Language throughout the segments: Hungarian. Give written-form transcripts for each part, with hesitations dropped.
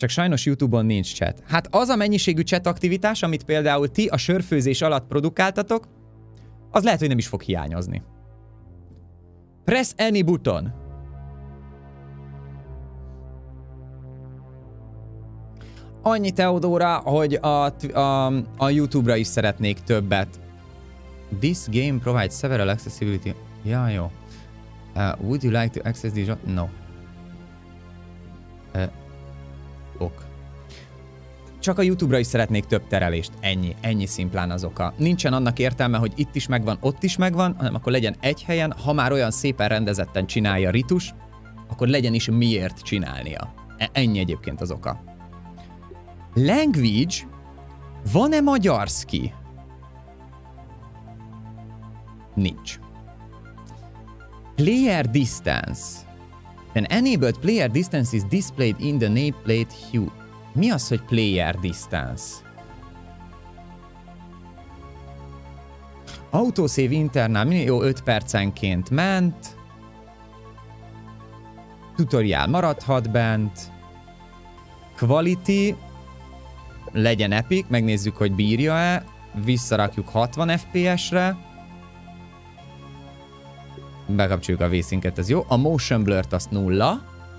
Csak sajnos YouTube-on nincs chat. Hát az a mennyiségű chat aktivitás, amit például ti a sörfőzés alatt produkáltatok, az lehet, hogy nem is fog hiányozni. Press any button. Annyi, Teodóra, hogy a YouTube-ra is szeretnék többet. This game provides several accessibility. Ja, jó. Would you like to access this? No. Ok. Csak a YouTube-ra is szeretnék több terelést. Ennyi. Ennyi szimplán az oka. Nincsen annak értelme, hogy itt is megvan, ott is megvan, hanem akkor legyen egy helyen, ha már olyan szépen rendezetten csinálja Ritus, akkor legyen is miért csinálnia. Ennyi egyébként az oka. Language. Van-e magyarszki? Nincs. Player distance. When enabled player distance is displayed in the nameplate hue. Mi az, hogy player distance? Autosave internal, jó, 5 percenként ment. Tutorial maradhat bent. Quality. Legyen epic, megnézzük, hogy bírja-e. Visszarakjuk 60 FPS-re. Bekapcsoljuk a V-Sync-et, ez jó. A motion blur-t azt 0.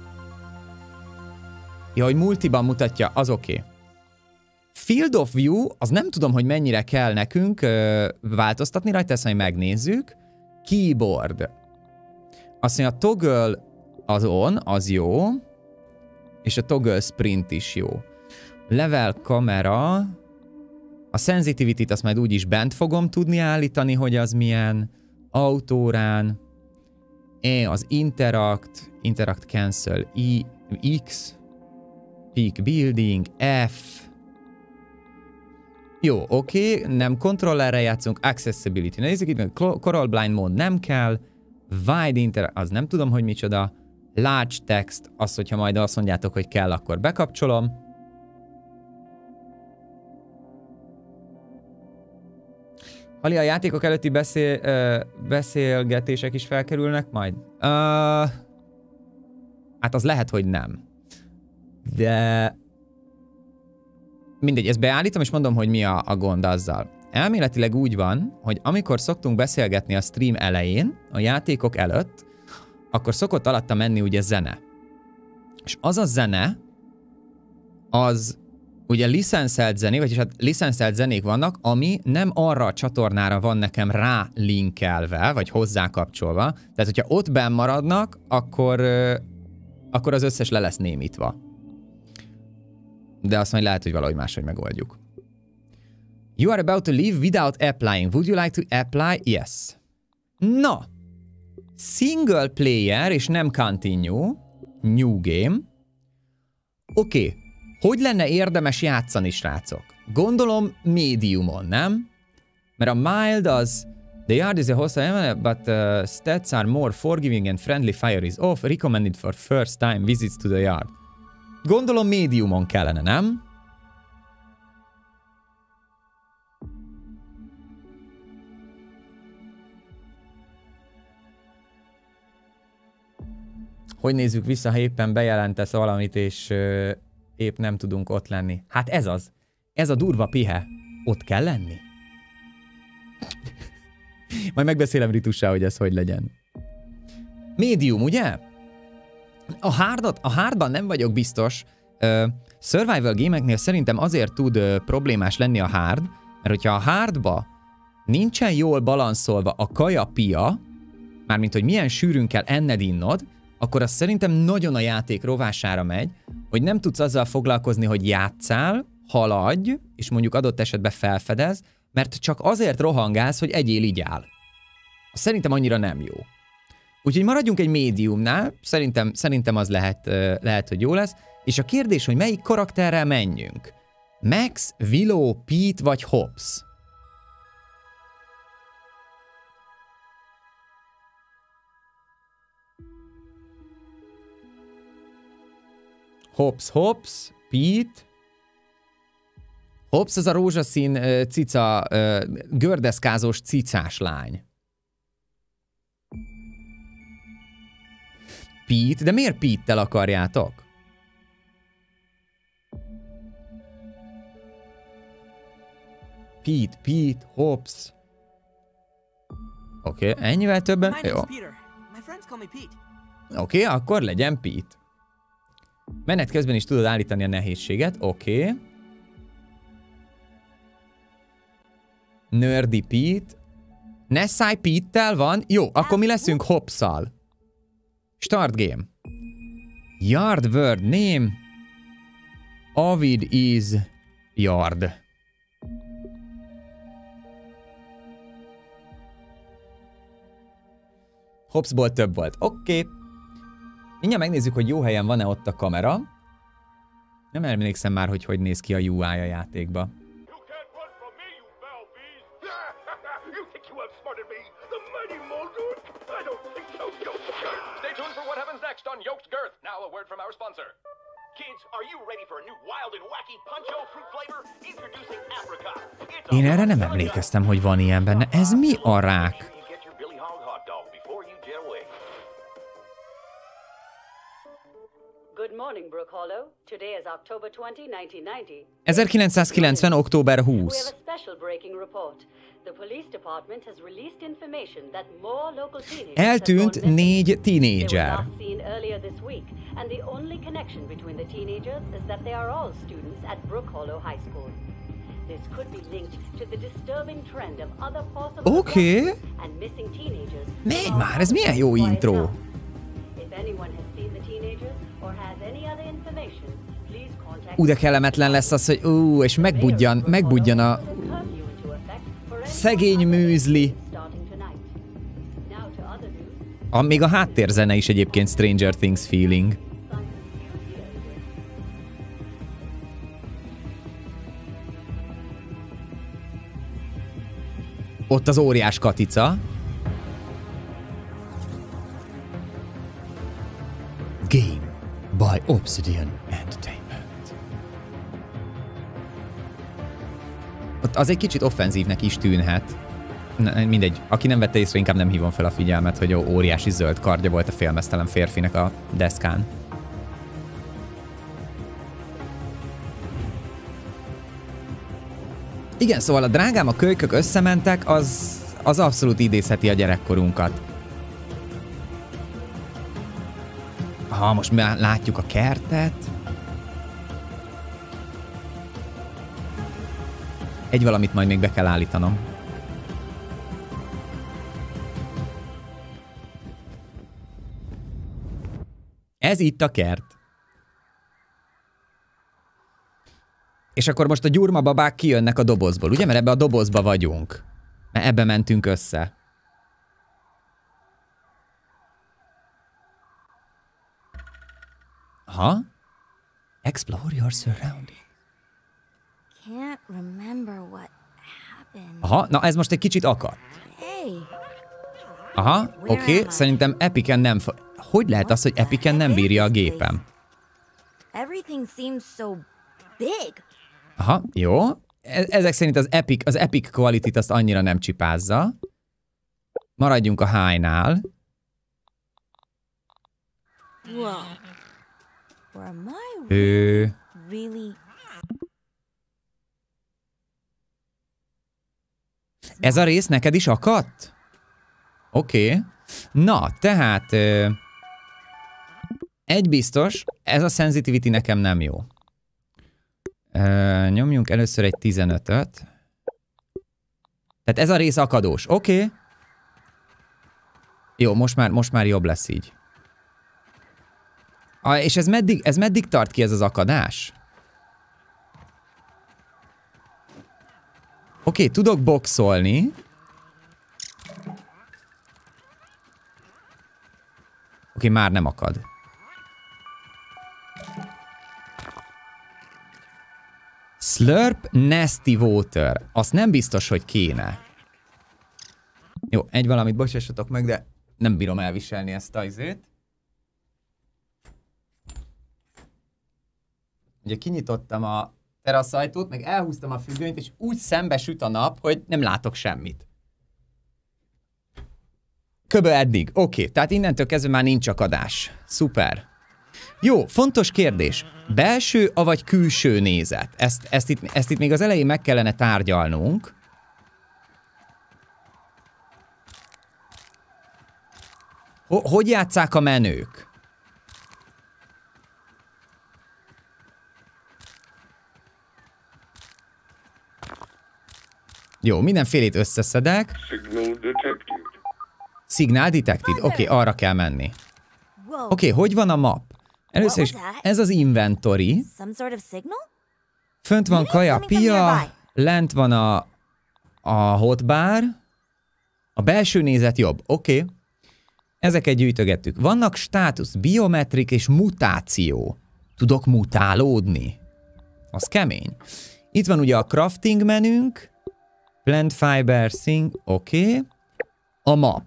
Ja, hogy multiban mutatja, az oké. Field of view, az nem tudom, hogy mennyire kell nekünk változtatni rajta, ezt majd megnézzük. Keyboard. Azt mondja, a toggle az on, az jó. És a toggle sprint is jó. Level kamera. A sensitivity-t azt majd úgyis bent fogom tudni állítani, hogy az milyen. Autórán. E az interact cancel, X, peak building, F. Jó, oké, nem kontrollerre játszunk, accessibility. Nézzük itt, Coral Blind Mode nem kell, wide interact, az nem tudom, hogy micsoda, large text, az, hogyha majd azt mondjátok, hogy kell, akkor bekapcsolom. Hali, a játékok előtti beszélgetések is felkerülnek majd? Hát az lehet, hogy nem. De... Mindegy, ezt beállítom, és mondom, hogy mi a gond azzal. Elméletileg úgy van, hogy amikor szoktunk beszélgetni a stream elején, a játékok előtt, akkor szokott alatta menni ugye zene. És az a zene, az... Ugye licenszelt zenék, vagyis hát licenszelt zenék vannak, ami nem arra a csatornára van nekem rá linkelve, vagy hozzákapcsolva. Tehát, hogyha ott benn maradnak, akkor az összes le lesz némítva. De azt majd lehet, hogy valahogy máshogy megoldjuk. You are about to leave without applying. Would you like to apply? Yes. Na! Single player és nem continue. New game. Oké. Hogy lenne érdemes játszani, srácok? Gondolom médiumon, nem? Mert a mild az... The yard is a hostile, but stats are more forgiving and friendly fire is off. Recommended for first time visits to the yard. Gondolom médiumon kellene, nem? Hogy nézzük vissza, ha éppen bejelentesz valamit, és... épp nem tudunk ott lenni. Hát ez az. Ez a durva pihe. Ott kell lenni? Majd megbeszélem Ritussal, hogy ez hogy legyen. Médium, ugye? A hardban nem vagyok biztos. Survival gémeknél szerintem azért tud problémás lenni a hard, mert hogyha a hardba nincsen jól balanszolva a kaja-pia, mármint hogy milyen sűrűn kell enned-innod, akkor az szerintem nagyon a játék rovására megy, hogy nem tudsz azzal foglalkozni, hogy játszál, haladj, és mondjuk adott esetben felfedez, mert csak azért rohangálsz, hogy egyél igyál. Szerintem annyira nem jó. Úgyhogy maradjunk egy médiumnál, szerintem az lehet, hogy jó lesz, és a kérdés, hogy melyik karakterrel menjünk. Max, Willow, Pete vagy Hobbs? Hobbs, Pete. Hobbs az a rózsaszín cica, gördeszkázós cicás lány. Pete? De miért Pete-tel akarjátok? Pete, Hops. Oké, ennyivel többen? Jó. Oké, akkor legyen Pete. Menet közben is tudod állítani a nehézséget. Oké. Nerdy Pete. Nessai Pete-tel van? Jó, akkor mi leszünk Hopszal. Start game. Yard word name. Avid is yard. Hopsból több volt. Oké. Mindjárt megnézzük, hogy jó helyen van-e ott a kamera. Nem emlékszem már, hogy néz ki a UI a játékba. Én erre nem emlékeztem, hogy van ilyen benne. Ez mi a rák? Good morning, Brook Hollow. Today is October 20, 1990. 1990. október We have 20. a special breaking report. The police department has released information that more local teenagers Eltűnt have gone missing. 4 They were tínédzser. last seen earlier this week, and the only connection between the teenagers is that they are all students at Brook Hollow High School. This could be linked to the disturbing trend of other possible abductions and missing teenagers. Megy már, ez milyen jó intro. If anyone has seen the teenagers or has any other information, please contact. De kellemetlen lesz az, hogy és megbudjan a szegény műzli. Még a háttérzene is egyébként Stranger Things feeling. Ott az óriás katica. Game by Obsidian Entertainment. Ott az egy kicsit offenzívnek is tűnhet. Mindegy, aki nem vette észre, inkább nem hívom fel a figyelmet, hogy óriási zöld kardja volt a félmeztelen férfinek a deszkán. Igen, szóval a drágám, a kölykök összementek, az abszolút idézheti a gyerekkorunkat. Most már látjuk a kertet. Egy valamit majd még be kell állítanom. Ez itt a kert. És akkor most a gyurmababák kijönnek a dobozból, ugye? Mert ebbe a dobozba vagyunk. Mert ebbe mentünk össze. Aha. Explore your surroundings. Can't remember what happened. Aha, na ez most egy kicsit akadt. Hey. Aha, oké, szerintem Epicen nem... Hogy lehet az, hogy Epicen nem bírja a gépem? Everything seems so big. Aha, jó. Ezek szerint az Epic Quality-t azt annyira nem csipázza. Maradjunk a high-nál. Whoa. Or am I really... Ez a rész neked is akadt? Oké. Na, tehát... egy biztos, ez a sensitivity nekem nem jó. Nyomjunk először egy 15-öt. Tehát ez a rész akadós. Oké. Jó, most már jobb lesz így. És ez meddig tart ki ez az akadás? Oké, tudok boxolni. Oké, már nem akad. Slurp Nasty Water. Azt nem biztos, hogy kéne. Jó, egy valamit bocsássatok meg, de nem bírom elviselni ezt a izét. Ugye kinyitottam a teraszajtót, meg elhúztam a függönyt, és úgy szembe süt a nap, hogy nem látok semmit. Köbö eddig. Oké, tehát innentől kezdve már nincs akadás. Szuper. Jó, fontos kérdés. Belső, avagy külső nézet? Ezt itt még az elején meg kellene tárgyalnunk. Hogy játsszák a menők? Jó, mindenfélét összeszedek. Signal detected. Oké, arra kell menni. Oké, hogy van a map? Először is, ez az inventory. Fönt van kaja, pia, lent van a hotbar. A belső nézet jobb. Oké. Ezeket gyűjtögettük. Vannak státusz, biometrik és mutáció. Tudok mutálódni? Az kemény. Itt van ugye a crafting menünk. Plant fiber, thing, oké. A map.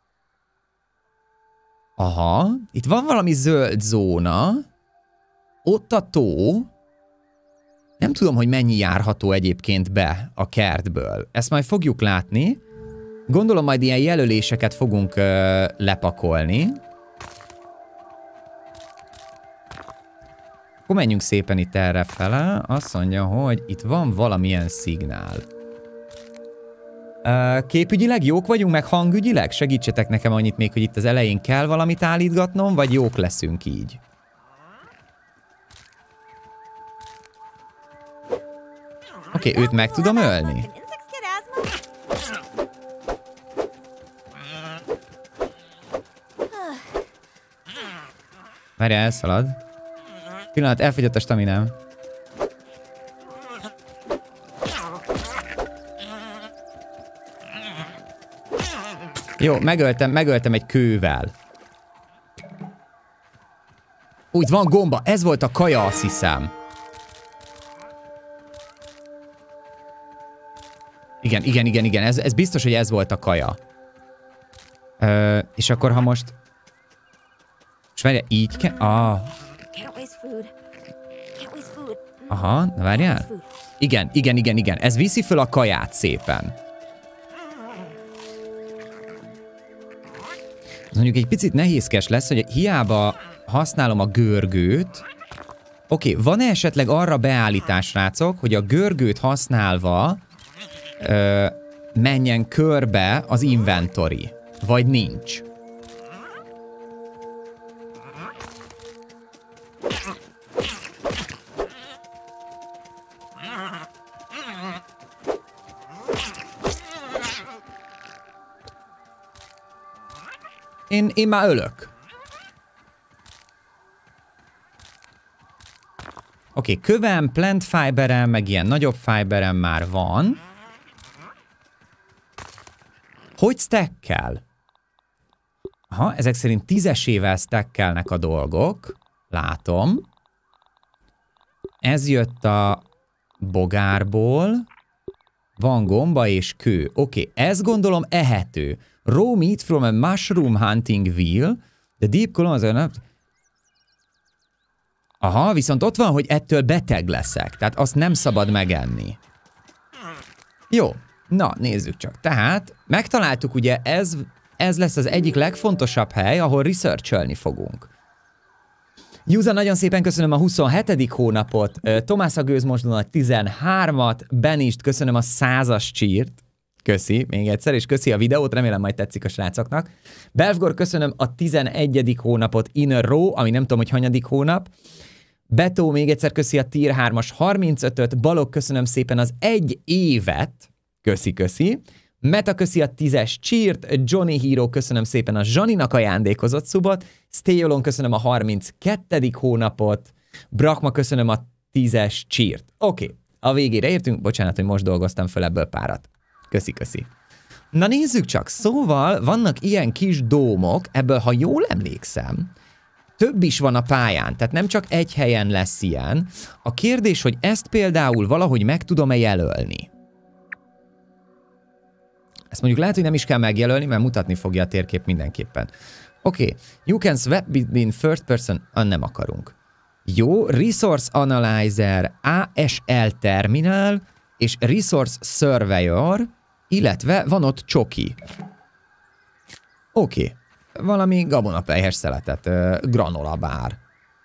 Aha, itt van valami zöld zóna. Ott a tó. Nem tudom, hogy mennyi járható egyébként be a kertből. Ezt majd fogjuk látni. Gondolom majd ilyen jelöléseket fogunk lepakolni. Akkor menjünk szépen itt errefele. Azt mondja, hogy itt van valamilyen szignál. Képügyileg jók vagyunk, meg hangügyileg? Segítsetek nekem annyit még, hogy itt az elején kell valamit állítgatnom, vagy jók leszünk így? Oké, őt meg tudom ölni? Várj, elszalad. Pillanat, elfogyott a staminám. Jó, megöltem egy kővel. Úgy van gomba, ez volt a kaja, azt hiszem. Igen, ez biztos, hogy ez volt a kaja. És akkor ha most... És várjál, így kell... Aha, na várjál. Igen, ez viszi föl a kaját szépen. Mondjuk egy picit nehézkes lesz, hogy hiába használom a görgőt. Oké, van-e esetleg arra beállítás, srácok, hogy a görgőt használva menjen körbe az inventory? Vagy nincs? Én már ölök. Oké, kövem, plant fiberem, meg ilyen nagyobb fiberem már van. Hogy stackkel? Aha, ezek szerint 10-esével stackelnek a dolgok. Látom. Ez jött a bogárból. Van gomba és kő. Oké, ez gondolom ehető. Raw meat from a mushroom hunting wheel. The deep column... Aha, viszont ott van, hogy ettől beteg leszek. Tehát azt nem szabad megenni. Jó, na nézzük csak. Tehát megtaláltuk ugye, ez lesz az egyik legfontosabb hely, ahol research-ölni fogunk. Júza, nagyon szépen köszönöm a 27. hónapot, Tomás a Gőzmosdon a 13-at, Benist köszönöm a 100-as csírt. Köszi, még egyszer, és köszi a videót, remélem majd tetszik a srácoknak. Belfgor, köszönöm a 11. hónapot in a row, ami nem tudom, hogy hanyadik hónap. Beto, még egyszer köszi a tier 3-as 35-öt. Balog, köszönöm szépen az 1 évet. Köszi. Meta, köszi a 10-es csírt. Johnny Hero, köszönöm szépen a Zsaninak ajándékozott szubot. Stayolon, köszönöm a 32. hónapot. Brakma, köszönöm a 10-es csírt. Oké, a végére értünk. Bocsánat, hogy most dolgoztam föl ebből párat. Köszi. Na nézzük csak, szóval vannak ilyen kis dómok, ebből, ha jól emlékszem, több is van a pályán, tehát nem csak egy helyen lesz ilyen. A kérdés, hogy ezt például valahogy meg tudom-e jelölni. Ezt mondjuk lehet, hogy nem is kell megjelölni, mert mutatni fogja a térkép mindenképpen. Oké, you can swap between first person, nem akarunk. Jó, Resource Analyzer, ASL Terminal és Resource Surveyor, illetve van ott csoki. Oké. Valami gabonapelyhes szeletet, granola bár.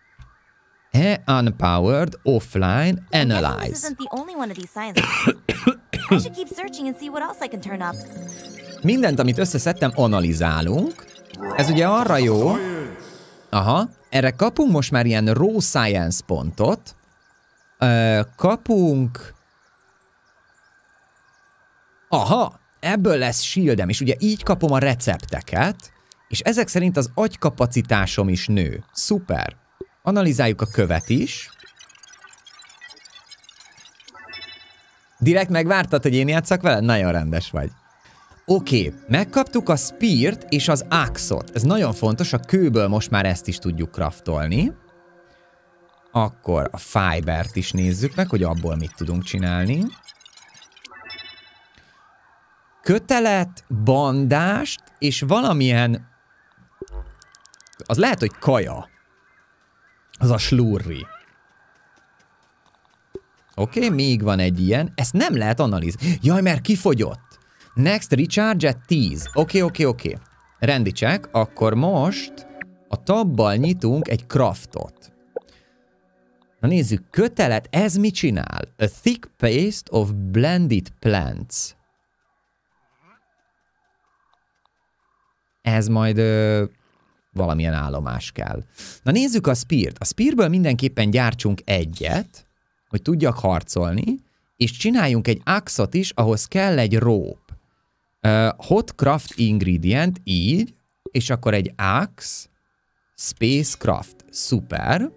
Unpowered, offline, analyze. This isn't the only one of these science labs. I should keep searching and see what else I can turn up. Mindent, amit összeszedtem, analizálunk. Ez ugye arra jó. Aha, erre kapunk most már ilyen raw science pontot. Kapunk... Aha, ebből lesz shieldem, és ugye így kapom a recepteket, és ezek szerint az agykapacitásom is nő. Szuper. Analizáljuk a követ is. Direkt megvártad, hogy én játsszak veled? Nagyon rendes vagy. Oké, megkaptuk a speart és az axe-ot. Ez nagyon fontos, a kőből most már ezt is tudjuk craftolni. Akkor a fibert is nézzük meg, hogy abból mit tudunk csinálni. Kötelet, bandást és valamilyen... Az lehet, hogy kaja. Az a slurry. Oké, még van egy ilyen. Ezt nem lehet analizni. Jaj, mert kifogyott. Next recharge at 10. Oké. Rendi check. Akkor most a tabbal nyitunk egy craftot. Na nézzük, kötelet, ez mit csinál? A thick paste of blended plants. Ez majd valamilyen állomás kell. Na nézzük a speart. A spearből mindenképpen gyártsunk egyet, hogy tudjak harcolni, és csináljunk egy axe-ot is, ahhoz kell egy rope. Hot craft ingredient, így, és akkor egy axe, space craft. Szuper.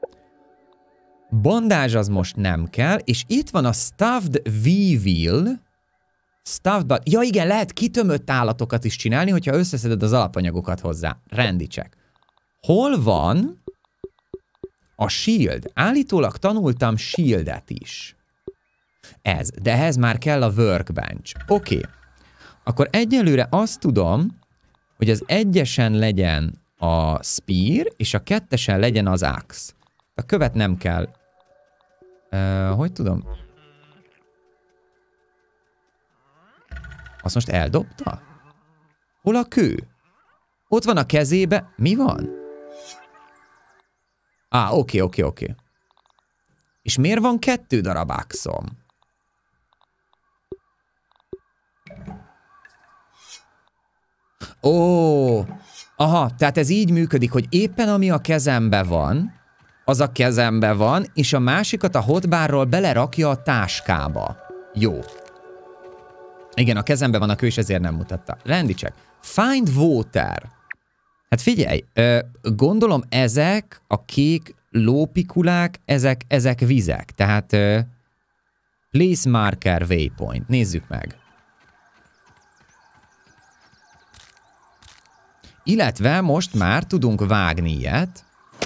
Bandázs az most nem kell, és itt van a stuffed weevil. Ja igen, lehet kitömött állatokat is csinálni, hogyha összeszeded az alapanyagokat hozzá. Rendi check. Hol van a shield? Állítólag tanultam shieldet is. Ez, de ehhez már kell a workbench. Oké. Akkor egyelőre azt tudom, hogy az egyesen legyen a spear, és a kettesen legyen az axe. A követ nem kell. Hogy tudom? Azt most eldobta? Hol a kő? Ott van a kezébe. Mi van? Oké. És miért van 2 darab axe-om? Aha, tehát ez így működik, hogy éppen ami a kezembe van, az a kezembe van, és a másikat a hotbarról belerakja a táskába. Jó. Igen, a kezembe van a kő, és ezért nem mutatta. Rendi check. Find water. Hát figyelj, gondolom ezek a kék lópikulák, ezek vizek. Tehát place marker waypoint. Nézzük meg. Illetve most már tudunk vágni ilyet.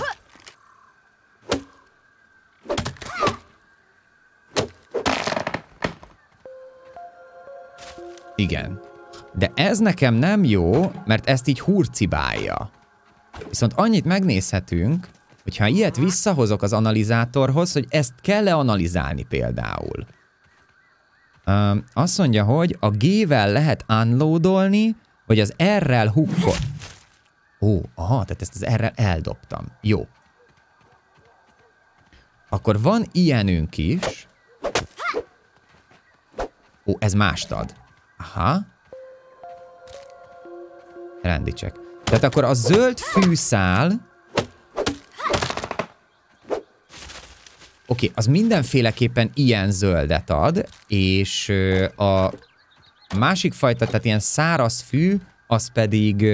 Igen. De ez nekem nem jó, mert ezt így hurcibálja. Viszont annyit megnézhetünk, hogyha ilyet visszahozok az analizátorhoz, hogy ezt kell-e analizálni például. Azt mondja, hogy a G-vel lehet unloadolni, vagy az R-rel hookol. Aha, tehát ezt az R-rel eldobtam. Jó. Akkor van ilyenünk is. Ez mást ad. Aha. Rendi check. Tehát akkor a zöld fűszál... Oké, az mindenféleképpen ilyen zöldet ad, és a másik fajta, tehát ilyen száraz fű, az pedig...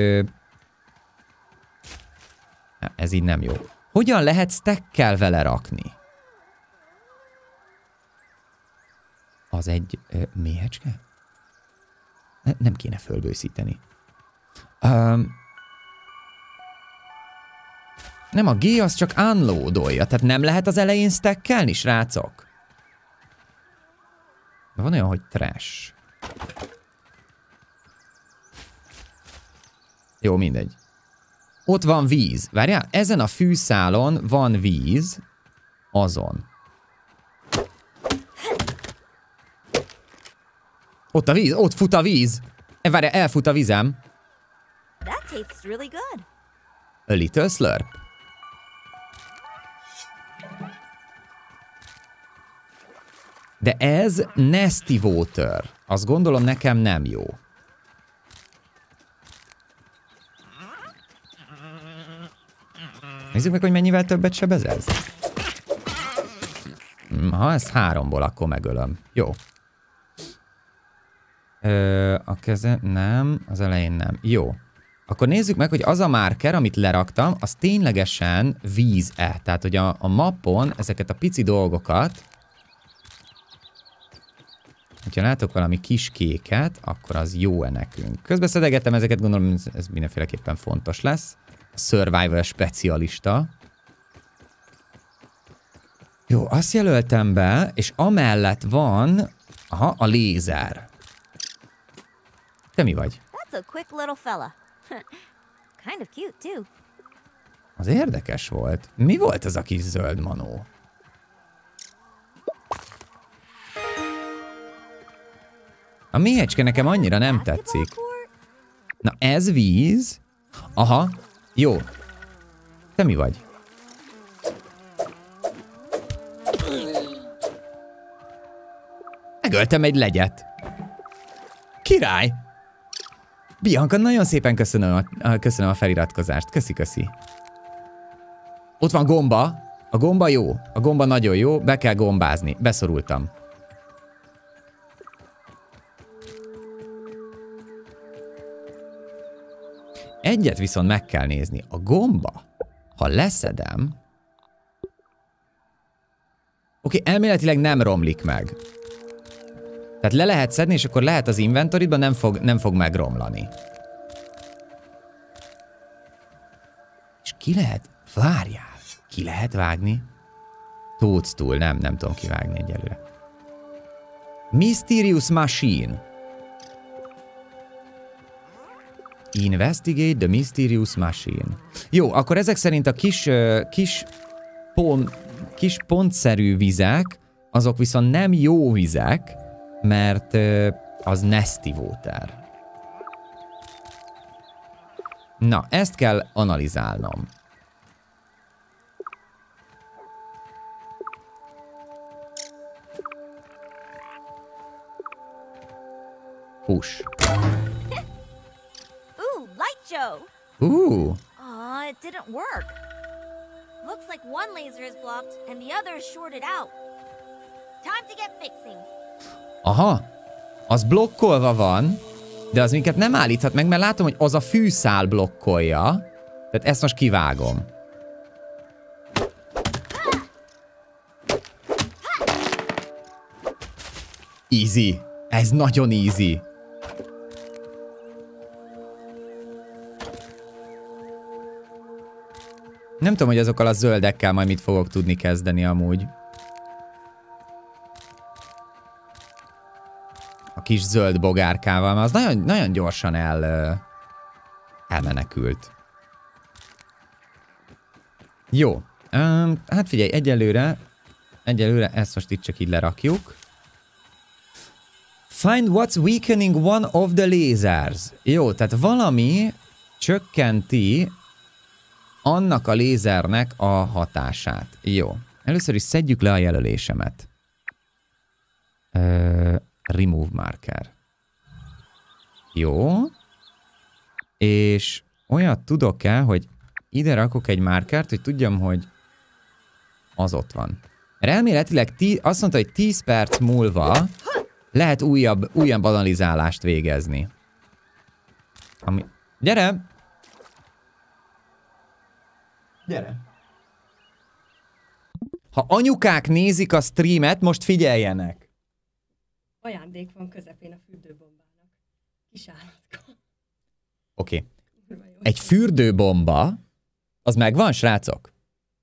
Ez így nem jó. Hogyan lehet stackkel vele rakni? Az egy méhecske? Nem kéne fölbőszíteni. Nem, a G az csak unloadolja, tehát nem lehet az elején stackelni, srácok? Van olyan, hogy trash. Jó, mindegy. Ott van víz. Várjál, ezen a fűszálon van víz. Azon. Ott a víz, ott fut a víz. Várjál, elfut a vizem. That tastes really good. A little slurp. De ez Nasty Water. Azt gondolom nekem nem jó. Nézzük meg, hogy mennyivel többet sebez ez. Ha ez 3-ból, akkor megölöm. Jó. A keze nem, az elején nem. Jó. Akkor nézzük meg, hogy az a marker, amit leraktam, az ténylegesen víz-e. Tehát, hogy a mappon ezeket a pici dolgokat, hogyha látok valami kis kéket, akkor az jó-e nekünk. Közben szedegettem ezeket, gondolom, ez mindenféleképpen fontos lesz. A survival specialista. Jó, azt jelöltem be, és amellett van, a lézer. Te mi vagy? That's a quick little fella. Kind of cute too. Az érdekes volt. Mi volt az a kis zöld manó? A méhecske nekem annyira nem tetszik. Na ez víz. Aha, jó. Te mi vagy? Megöltem egy legyet. Király! Bianca, nagyon szépen köszönöm a feliratkozást. Köszi. Ott van gomba. A gomba jó. A gomba nagyon jó. Be kell gombázni. Beszorultam. Egyet viszont meg kell nézni. A gomba, ha leszedem... Oké, elméletileg nem romlik meg. Tehát le lehet szedni, és akkor lehet az inventoryban, nem fog megromlani. És ki lehet? Várjál! Ki lehet vágni? Toadstool, nem tudom kivágni egyelőre. Mysterious Machine. Investigate the Mysterious Machine. Jó, akkor ezek szerint a kis pontszerű vizek, azok viszont nem jó vizek, mert az Nasty Water. Na, ezt kell analizálnom. Push. Ooh, light show. Ooh. Aw, it didn't work. Looks like one laser is blocked and the other is shorted out. Time to get fixing. Aha, az blokkolva van, de az minket nem állíthat meg, mert látom, hogy az a fűszál blokkolja. Tehát ezt most kivágom. Easy. Ez nagyon easy. Nem tudom, hogy azokkal a zöldekkel majd mit fogok tudni kezdeni amúgy. A kis zöld bogárkával, mert az nagyon, nagyon gyorsan elmenekült. Jó. Hát figyelj, egyelőre ezt most itt csak így lerakjuk. Find what's weakening one of the lasers. Jó, tehát valami csökkenti annak a lézernek a hatását. Jó. Először is szedjük le a jelölésemet. Remove marker. Jó. És olyat tudok-e, hogy ide rakok egy markert, hogy tudjam, hogy az ott van. Mert elméletileg azt mondta, hogy 10 perc múlva lehet újabb analizálást végezni. Gyere! Gyere! Ha anyukák nézik a streamet, most figyeljenek! Ajándék van közepén a fürdőbombának. Kis állatka. Oké. Egy fürdőbomba, az megvan, srácok?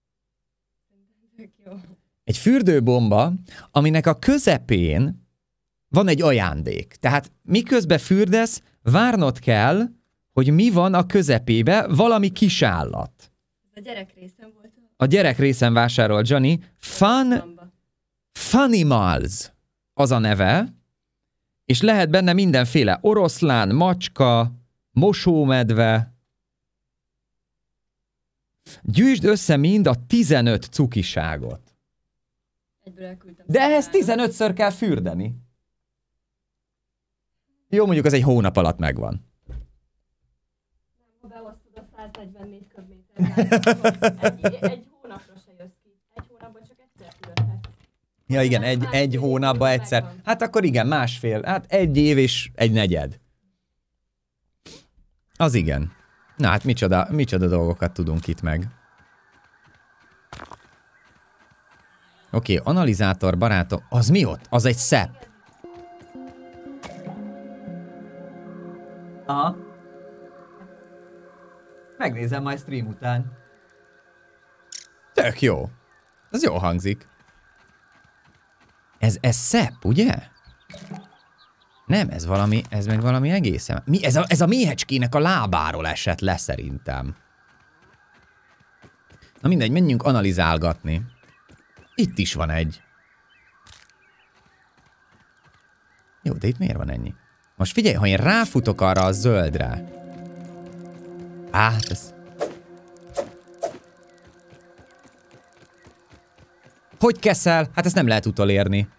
Egy fürdőbomba, aminek a közepén van egy ajándék. Tehát miközben fürdesz, várnod kell, hogy mi van a közepébe, valami kis állat. Ez a gyerek részem volt. A gyerek részen vásárolt Johnny. Funimals az a neve, és lehet benne mindenféle oroszlán, macska, mosómedve. Gyűjtsd össze mind a 15 cukiságot. Egyből elküldtem. De ehhez 15-ször kell fürdeni. Jó, mondjuk az egy hónap alatt megvan. Ha beosztod a 144 köbméter, egy hónapra se jössz ki. Egy hónapban csak egyszer fürdhetsz. Ja igen, egy hónapban egyszer. Hát akkor igen, másfél. Hát egy év és egy negyed. Az igen. Na hát micsoda dolgokat tudunk itt meg. Oké, analizátor barátom. Az mi ott? Az egy szepp. Aha. Megnézem majd stream után. Tök jó. Ez jó hangzik. Ez szepp, ugye? Nem, ez meg valami egészen... Mi? Ez a méhecskének a lábáról esett le szerintem. Na mindegy, menjünk analizálgatni. Itt is van egy. Jó, de itt miért van ennyi? Most figyelj, ha én ráfutok arra a zöldre. Hát ez... Hogy keszel? Hát ezt nem lehet utolérni.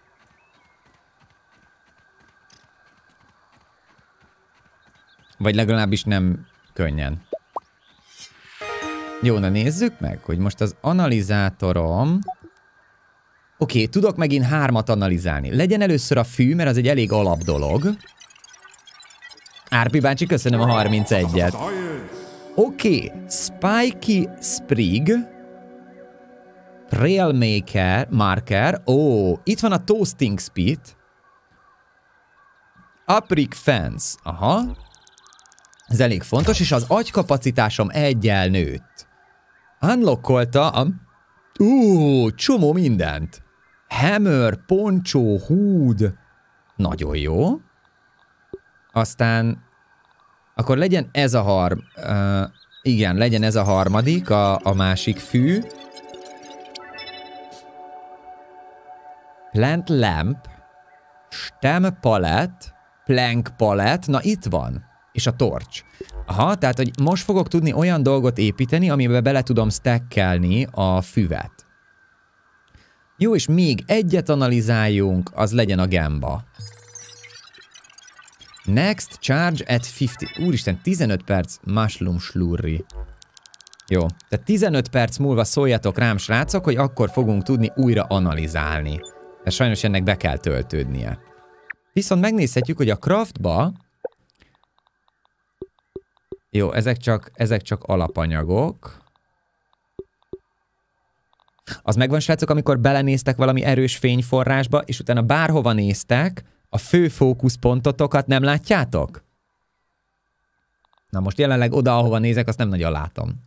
Vagy legalábbis nem könnyen. Jó, na nézzük meg, hogy most az analizátorom... Oké, tudok megint 3-at analizálni. Legyen először a fű, mert az egy elég alap dolog. Árpi bácsi, köszönöm a 31-et. Oké, Spiky Sprig. Trail Marker. Ó, itt van a Toasting Spit. Uprig Fence. Aha. Ez elég fontos, és az agykapacitásom egyel nőtt. Unlockolta a... csomó mindent. Hammer, poncho, hood. Nagyon jó. Aztán... Akkor legyen ez a igen, legyen ez a harmadik, a másik fű. Plant Lamp. Stem Palette. Plank Palette. Na itt van. És a torch. Aha, tehát, hogy most fogok tudni olyan dolgot építeni, amiben bele tudom stackelni a füvet. Jó, és még egyet analizáljunk, az legyen a gamba. Next charge at 50. Úristen, 15 perc mushroom slurry. Jó, tehát 15 perc múlva szóljatok rám, srácok, hogy akkor fogunk tudni újra analizálni. De sajnos ennek be kell töltődnie. Viszont megnézhetjük, hogy a craftba... Jó, ezek csak alapanyagok. Az megvan, srácok, amikor belenéztek valami erős fényforrásba, és utána bárhova néztek, a fő fókuszpontotokat nem látjátok? Na most jelenleg oda, ahova nézek, azt nem nagyon látom.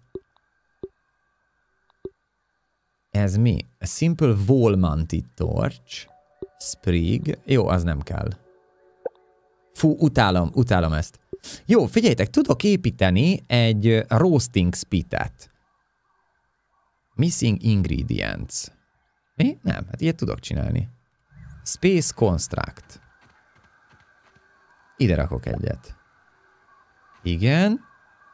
Ez mi? A Simple Wall Mounted Torch. Sprig. Jó, az nem kell. Fú, utálom ezt. Jó, figyeljetek, tudok építeni egy roasting spitet. Missing ingredients. Mi? Nem, hát ilyet tudok csinálni. Space Construct. Ide rakok egyet. Igen.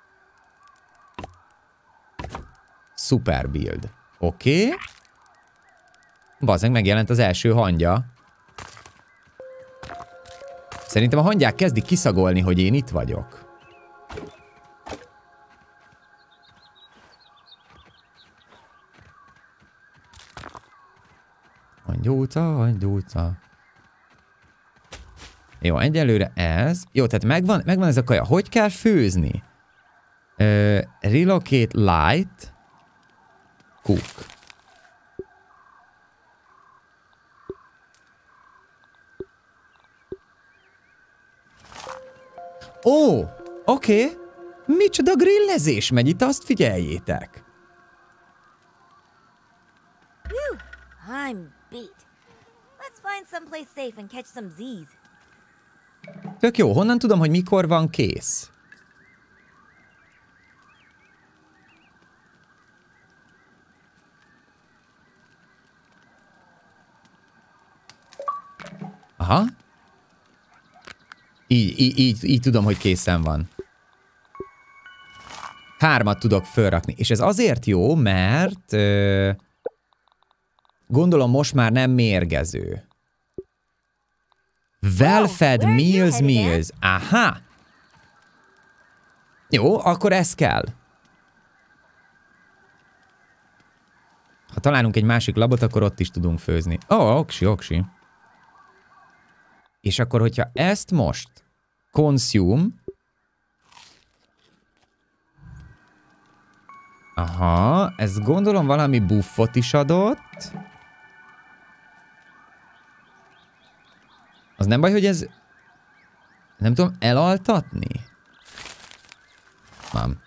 Super build. Oké. Bazzeg, megjelent az első hangya. Szerintem a hangyák kezdik kiszagolni, hogy én itt vagyok. Hangyóca. Jó, egyelőre ez. Jó, tehát megvan ez a kaja. Hogy kell főzni? Relocate light. Cook. Ó, oké. Micsoda grillezés megy itt, azt figyeljétek. Whew, I'm beat. Let's find someplace safe and catch some Z's. Tök jó, honnan tudom, hogy mikor van kész? Aha. Így tudom, hogy készen van. 3 tudok fölrakni. És ez azért jó, mert Gondolom most már nem mérgező. Well-fed meals. Aha! Jó, akkor ez kell. Ha találunk egy másik labot, akkor ott is tudunk főzni. Oksi. És akkor, hogyha ezt most consume. Aha, ez gondolom valami buffot is adott. Az nem baj, hogy ez... Nem tudom elaltatni? Nem.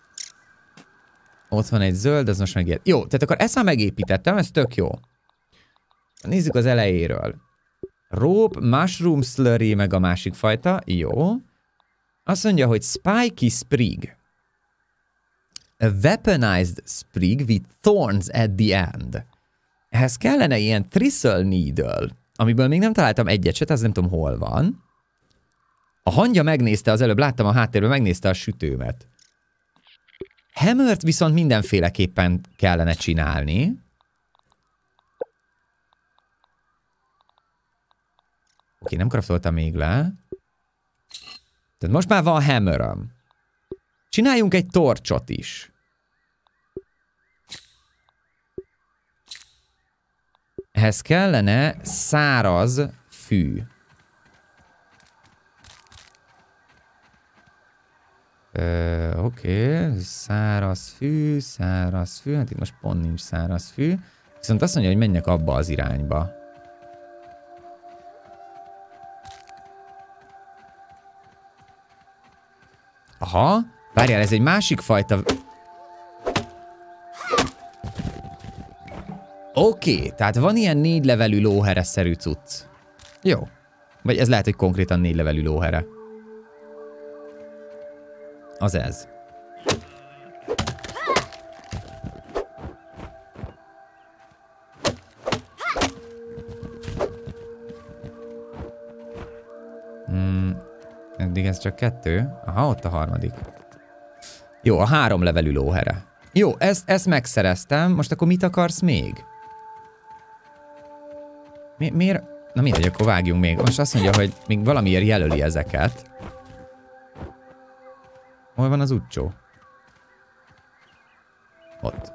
Ott van egy zöld, az most megért. Jó, tehát akkor ezt már megépítettem, ez tök jó. Nézzük az elejéről. Rope, mushroom slurry, meg a másik fajta. Jó. Azt mondja, hogy spiky sprig. A weaponized sprig with thorns at the end. Ehhez kellene ilyen thistle needle, amiből még nem találtam egyet se, az nem tudom hol van. A hangya megnézte az előbb, láttam a háttérben, megnézte a sütőmet. Hammert viszont mindenféleképpen kellene csinálni. Oké, nem craftoltam még le. Tehát most már van hammeröm. Csináljunk egy torcsot is. Ehhez kellene száraz fű. Oké, száraz fű. Hát itt most pont nincs száraz fű. Viszont azt mondja, hogy menjek abba az irányba. Aha, várjál, ez egy másik fajta... Oké, tehát van ilyen 4 levelű lóhere-szerű cucc. Jó. Vagy ez lehet, hogy konkrétan 4 levelű lóhere. Az ez. Eddig ez csak 2. Aha, ott a harmadik. Jó, a 3 levelű lóhere. Jó, ezt megszereztem. Most akkor mit akarsz még? Miért? Na mindegy, akkor vágjunk még. Most azt mondja, hogy még valamiért jelöli ezeket. Hol van az utcsó? Ott.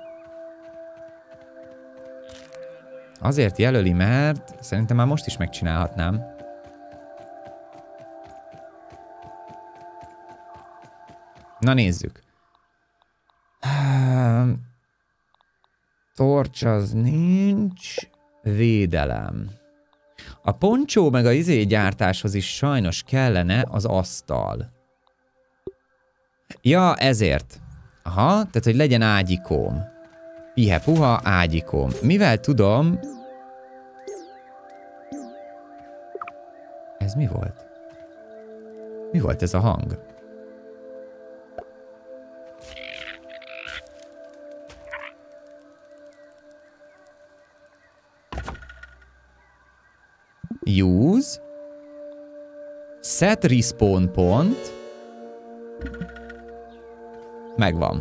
Azért jelöli, mert szerintem már most is megcsinálhatnám. Na nézzük. Torcs az nincs. Védelem. A poncsó meg a gyártáshoz is sajnos kellene az asztal. Ja, ezért. Aha, tehát hogy legyen ágyikóm. Pihe-puha ágyikóm. Mivel tudom... Ez mi volt? Mi volt ez a hang? Use. Set respawn pont. Megvan.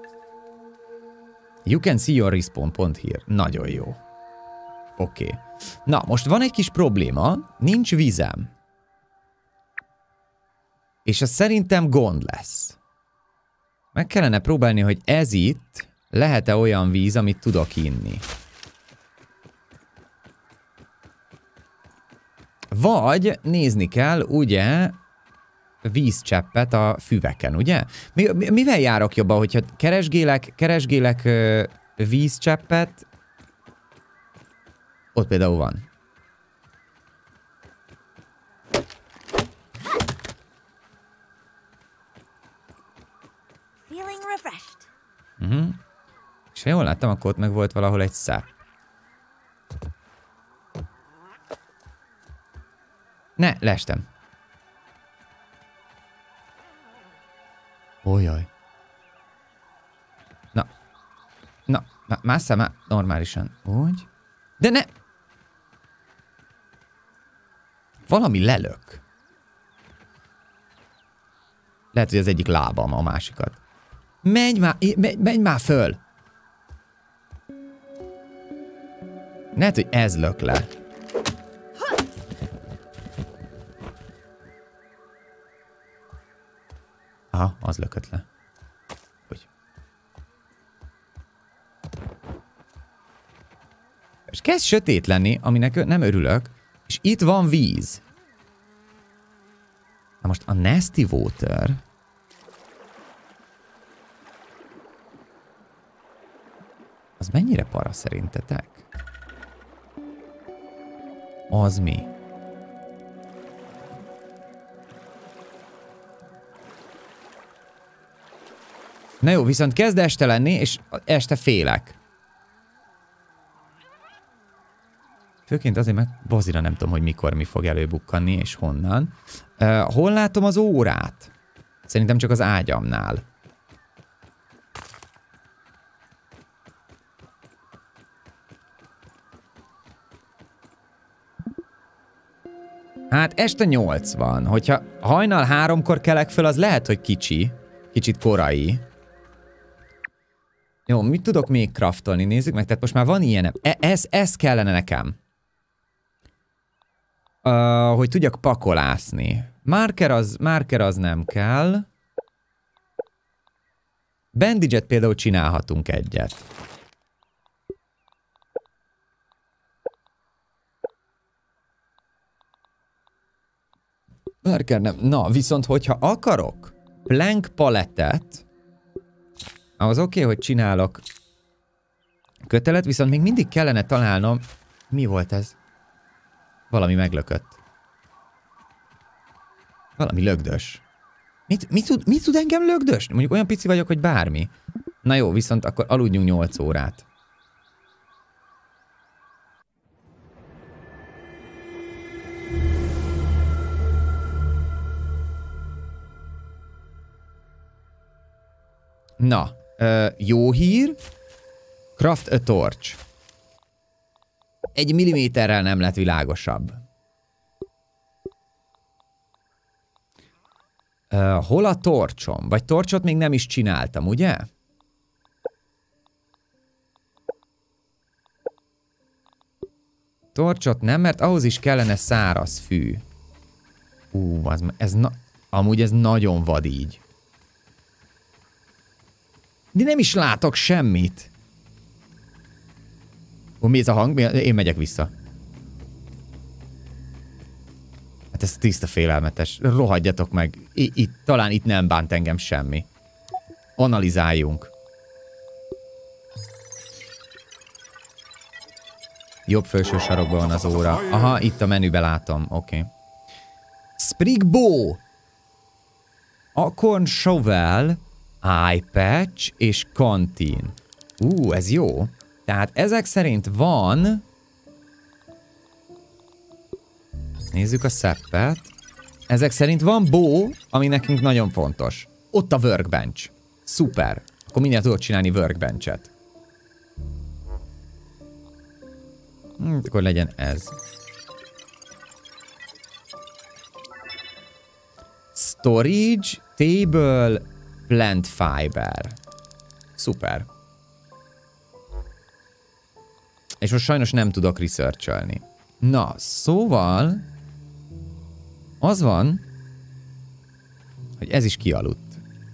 You can see your respawn point here. Nagyon jó. Oké. Na, most van egy kis probléma. Nincs vízem. És az szerintem gond lesz. Meg kellene próbálni, hogy ez itt lehet-e olyan víz, amit tudok inni. Vagy nézni kell, ugye, vízcseppet a füveken, ugye? Mivel járok jobban, hogyha keresgélek vízcseppet? Ott például van. Feeling refreshed. És ha jól láttam, akkor ott meg volt valahol egy száp. Ne, leestem. Ójaj. Na, másszál már normálisan. Úgy. De ne! Valami lelök. Lehet, hogy az egyik lábam a másikat. Menj már föl! Lehet, hogy ez lök le. Aha, az lökött le. Úgy. És kezd sötét lenni, aminek nem örülök, és itt van víz. Na most a Nasty Water... Az mennyire para szerintetek? Az mi? Na jó, viszont kezd este lenni, és este félek. Főként azért, mert bazira nem tudom, hogy mikor mi fog előbukkanni, és honnan. Hol látom az órát? Szerintem csak az ágyamnál. Hát este 8 van. Hogyha hajnal 3-kor kelek föl, az lehet, hogy kicsi. Kicsit korai. Jó, mit tudok még craftolni? Nézzük meg, tehát most már van ilyen. Ez kellene nekem. Hogy tudjak pakolászni. Marker az nem kell. Bandage-et például csinálhatunk egyet. Marker nem. Na, viszont hogyha akarok plank palettet, ahhoz oké, hogy csinálok kötelet, viszont még mindig kellene találnom... Mi volt ez? Valami meglökött. Valami lögdös. Mit tud engem lögdös? Mondjuk olyan pici vagyok, hogy bármi. Na jó, viszont akkor aludjunk 8 órát. Na, jó hír. Craft a torch. 1 milliméterrel nem lett világosabb. Hol a torcsom? Vagy torcsot még nem is csináltam, ugye? Torcsot nem, mert ahhoz is kellene száraz fű. Amúgy ez nagyon vad így. De nem is látok semmit. Mi ez a hang? Én megyek vissza. Hát ez tiszta félelmetes. Rohadjatok meg. Talán itt nem bánt engem semmi. Analizáljunk. Jobb felső sarokban van az óra. Aha, itt a menübe látom. Oké. Sprig bow. Acorn shovel, eye patch és canteen. Ez jó. Tehát ezek szerint van... Nézzük a szeppet. Ezek szerint van bow, ami nekünk nagyon fontos. Ott a workbench. Szuper. Akkor mindjárt tudok csinálni workbenchet. Akkor legyen ez. Storage, table, plant fiber. Szuper. És most sajnos nem tudok research-ölni. Na, szóval... Az van, hogy ez is kialudt.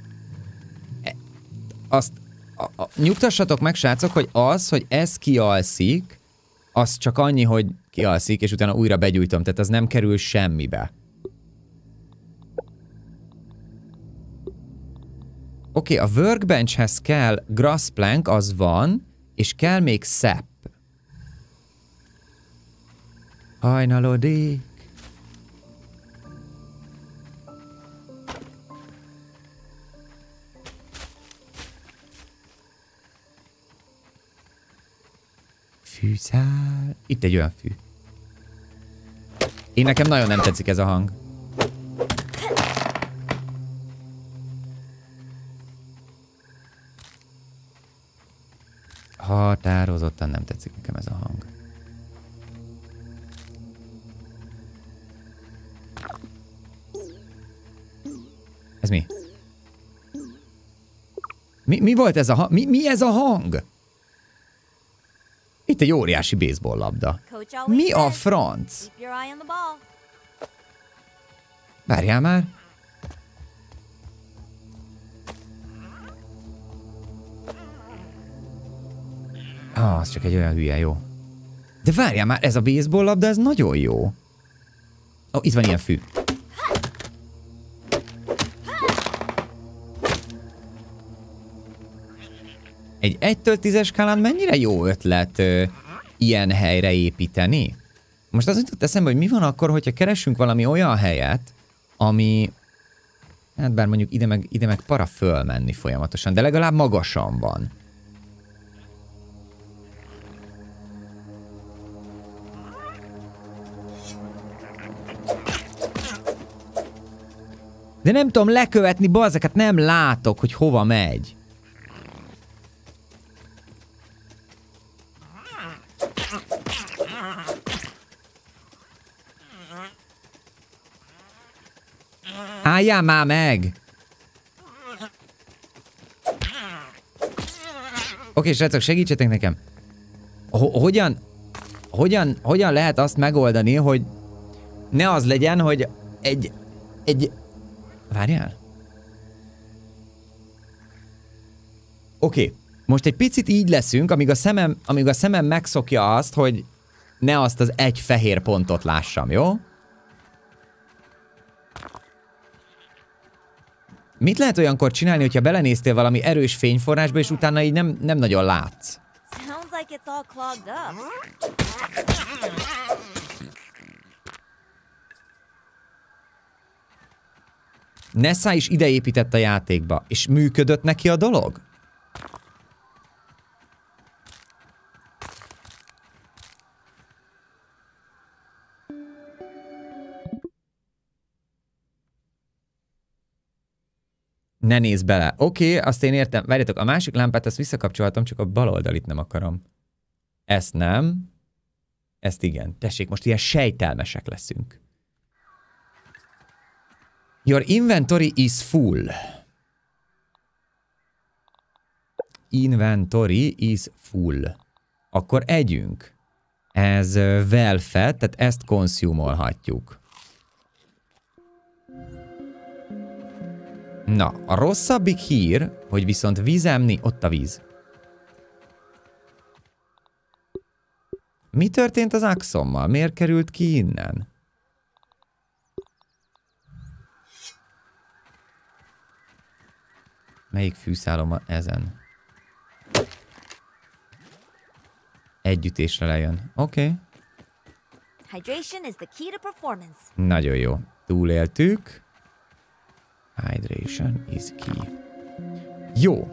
Azt... nyugtassatok meg, srácok, hogy az, hogy ez kialszik, az csak annyi, hogy kialszik, és utána újra begyújtom. Tehát az nem kerül semmibe. Oké, a workbenchhez kell grass plank, az van, és kell még sap. Hajnalodik. Fűszál. Itt egy olyan fű. Nekem nagyon nem tetszik ez a hang. Határozottan nem tetszik nekem ez a hang. Ez mi? Mi volt ez a hang? Mi ez a hang? Itt egy óriási baseball labda. Mi a franc? Várjál már. Az csak egy olyan hülye, jó. De várjál már, ez a baseball labda, ez nagyon jó. Ó, itt van ilyen fű. Egy 1-től 10-es skálán mennyire jó ötlet ilyen helyre építeni? Most az jutott eszembe, hogy mi van akkor, hogyha keresünk valami olyan helyet, ami... Hát bár mondjuk ide meg para fölmenni folyamatosan, de legalább magasan van. De nem tudom lekövetni, bazzeket, nem látok, hogy hova megy. Álljál már meg! Oké, srácok, segítsetek nekem. Hogyan lehet azt megoldani, hogy ne az legyen, hogy egy... Várjál? Oké, most egy picit így leszünk, amíg a szemem megszokja azt, hogy ne azt az egy fehér pontot lássam, jó? Mit lehet olyankor csinálni, hogyha belenéztél valami erős fényforrásba, és utána így nem nagyon látsz? Nessa is ide épített a játékba, és működött neki a dolog? Ne nézz bele. Oké, azt én értem. Várjátok, a másik lámpát ezt visszakapcsolhatom, csak a bal oldalit nem akarom. Ezt nem. Ezt igen. Tessék, most ilyen sejtelmesek leszünk. Your inventory is full. Inventory is full. Akkor együnk. Ez well fed, tehát ezt consume-olhatjuk. Na, a rosszabbik hír, hogy viszont vízemni, ott a víz. Mi történt az Axommal? Miért került ki innen? Melyik fűszálom van ezen? Együttésre lejön. Oké. Nagyon jó. Túléltük. Hydration is key. Jó.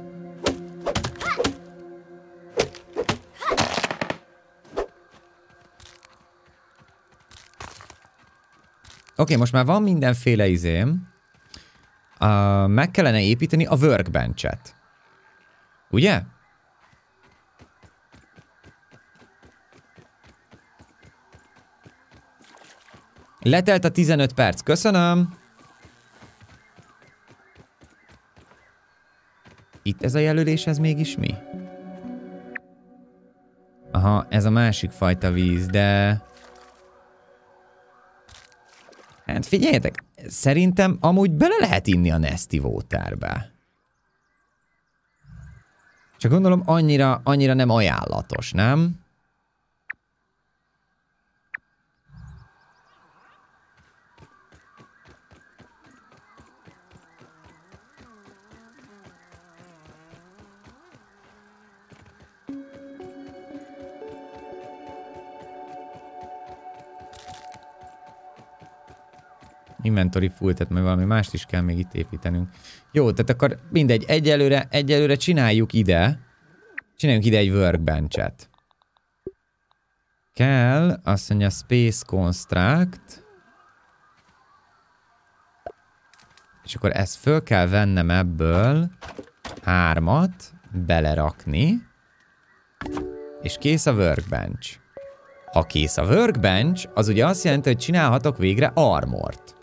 Oké, most már van mindenféle izém. Meg kellene építeni a workbench-et. Ugye? Letelt a 15 perc. Köszönöm. Itt ez a jelölés, ez mégis mi? Aha, ez a másik fajta víz, de... Hát figyeljetek, szerintem amúgy bele lehet inni a Nasty Waterbe. Csak gondolom annyira nem ajánlatos, nem? Inventory full, tehát majd valami mást is kell még itt építenünk. Jó, tehát akkor mindegy, egyelőre csináljunk ide egy workbench-et. Kell, azt mondja, space construct. És akkor ezt föl kell vennem ebből 3-at, belerakni. És kész a workbench. Ha kész a workbench, az ugye azt jelenti, hogy csinálhatok végre armort.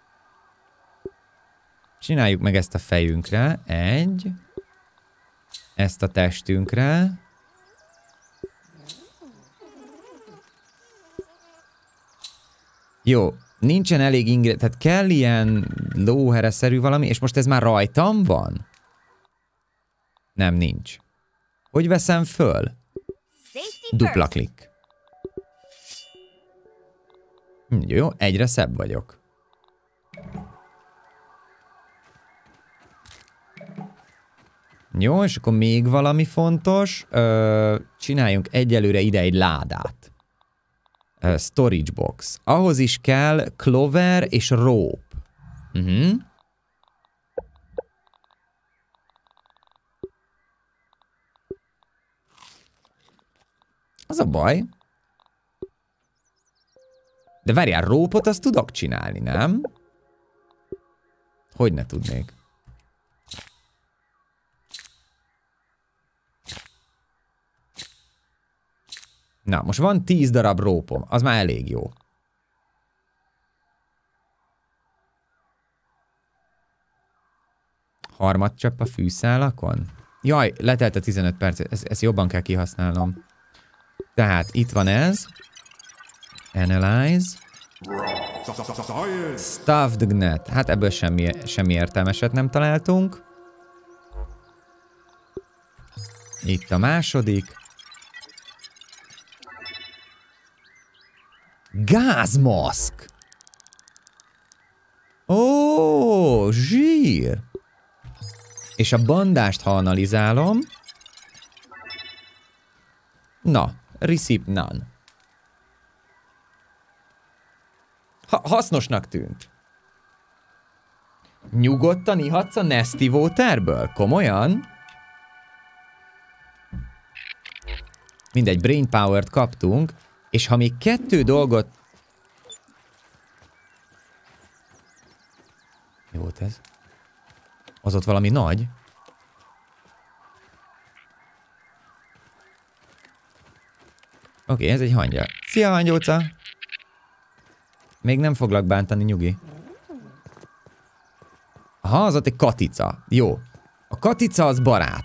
Csináljuk meg ezt a fejünkre. ezt a testünkre. Jó, nincsen elég ingredient, tehát kell ilyen lóhereszerű valami, és most ez már rajtam van? Nem, nincs. Hogy veszem föl? Dupla klik. Jó, egyre szebb vagyok. Jó, és akkor még valami fontos. Csináljunk egyelőre ide egy ládát. Storage box. Ahhoz is kell clover és rope. Az a baj. De várjál, rope-ot azt tudok csinálni, nem? Hogy ne tudnék? Na, most van 10 darab rópom, az már elég jó. Harmadcsepp a fűszálakon? Jaj, letelt a 15 perc, ezt jobban kell kihasználnom. Tehát itt van ez. Analyze. Stuffed Gnat. Hát ebből semmi értelmeset nem találtunk. Itt a második. Gázmaszk! Ó, zsír! És a bandást, ha analizálom... Na, receipt none. Hasznosnak tűnt. Nyugodtan ihatsz a Nasty Waterből? Komolyan? Mindegy, Brain Power-t kaptunk, és ha még 2 dolgot... Mi volt ez? Az ott valami nagy? Oké, ez egy hangya. Szia, hangyóca! Még nem foglak bántani, nyugi. Aha, az ott egy katica. Jó. A katica az barát.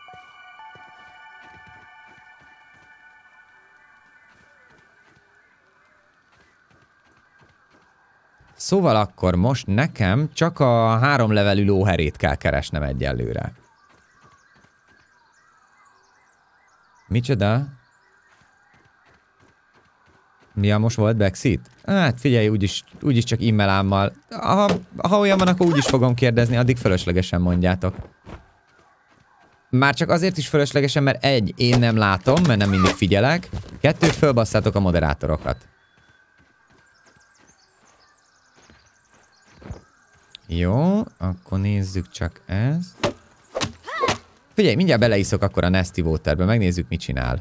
Szóval akkor most nekem csak a 3 levelű lóherét kell keresnem egyelőre. Micsoda? Ja, most volt backseat? Hát figyelj, úgyis csak e-mailámmal. Ha olyan van, akkor úgyis fogom kérdezni, addig fölöslegesen mondjátok. Már csak azért is fölöslegesen, mert 1, én nem látom, mert nem mindig figyelek. 2, fölbasszátok a moderátorokat. Jó, akkor nézzük csak ezt. Figyelj, mindjárt beleiszok akkor a Nasty Waterbe, megnézzük, mit csinál.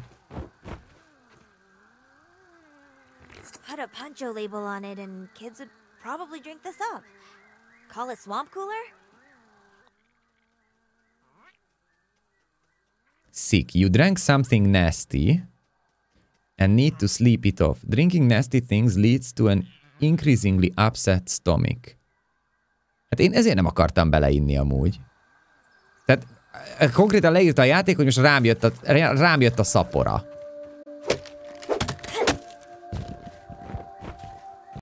Put a Puncho label on it and kids would probably drink this up. Call it swamp cooler? Sick. You drank something nasty and need to sleep it off. Drinking nasty things leads to an increasingly upset stomach. Hát én ezért nem akartam beleinni amúgy. Tehát konkrétan leírta a játék, hogy most rám jött a szapora.